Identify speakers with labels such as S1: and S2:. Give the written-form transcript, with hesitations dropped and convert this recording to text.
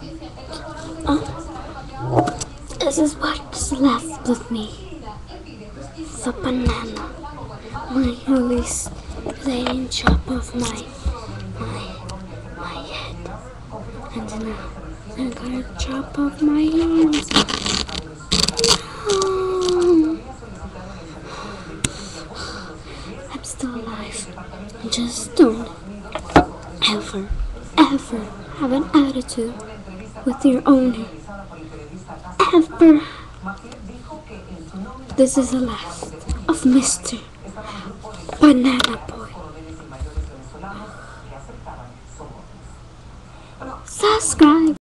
S1: This is what's left of me. The banana. My release laying chop of my head. And now I'm gonna chop off my arms. I'm still alive. Just don't ever have an attitude with your owner. Ever. This is the last of Mr. Banana Boy. Subscribe.